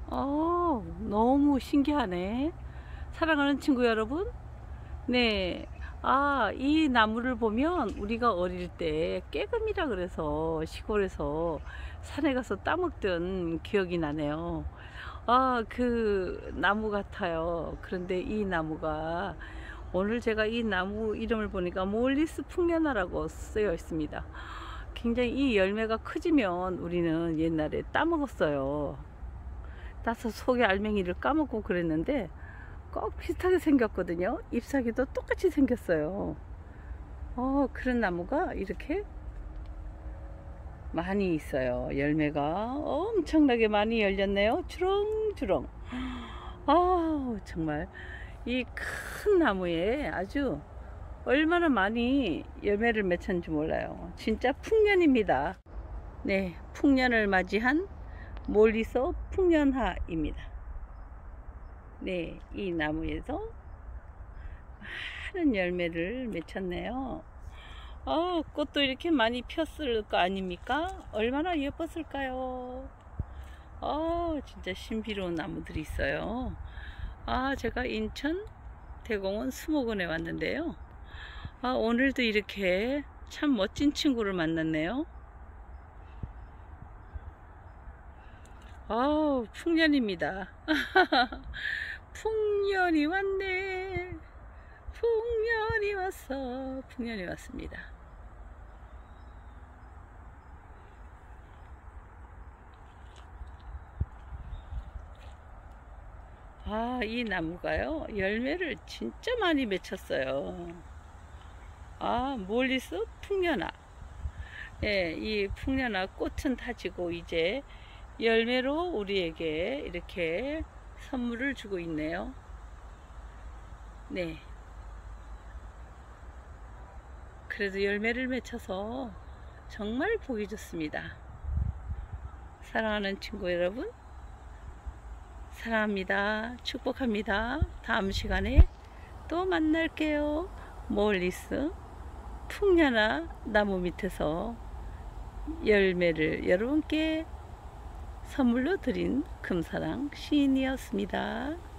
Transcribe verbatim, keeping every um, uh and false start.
어, 너무 신기하네. 사랑하는 친구 여러분. 네. 아, 이 나무를 보면 우리가 어릴 때 깨금이라 그래서 시골에서 산에 가서 따먹던 기억이 나네요. 아, 그 나무 같아요. 그런데 이 나무가 오늘 제가 이 나무 이름을 보니까 몰리스 풍년화라고 쓰여 있습니다. 굉장히 이 열매가 커지면 우리는 옛날에 따먹었어요. 따서 속에 알맹이를 까먹고 그랬는데 꼭 비슷하게 생겼거든요. 잎사귀도 똑같이 생겼어요. 어, 그런 나무가 이렇게 많이 있어요. 열매가 엄청나게 많이 열렸네요. 주렁주렁. 아, 정말 이 큰 나무에 아주 얼마나 많이 열매를 맺혔는지 몰라요. 진짜 풍년입니다. 네, 풍년을 맞이한 몰리서 풍년화입니다. 네, 이 나무에서 많은 열매를 맺혔네요. 어, 꽃도 이렇게 많이 폈을 거 아닙니까? 얼마나 예뻤을까요? 어, 진짜 신비로운 나무들이 있어요. 아, 제가 인천 대공원 수목원에 왔는데요. 아, 오늘도 이렇게 참 멋진 친구를 만났네요. 아우, 풍년입니다. 풍년이 왔네. 풍년이 왔어. 풍년이 왔습니다. 아, 이 나무가요, 열매를 진짜 많이 맺혔어요. 아, 몰리스 풍년화. 예, 이 풍년화 꽃은 다지고 이제 열매로 우리에게 이렇게 선물을 주고 있네요. 네. 그래도 열매를 맺혀서 정말 보기 좋습니다. 사랑하는 친구 여러분, 사랑합니다. 축복합니다. 다음 시간에 또 만날게요. 몰리스 풍년화 나무 밑에서 열매를 여러분께 선물로 드린 금사랑 시인이었습니다.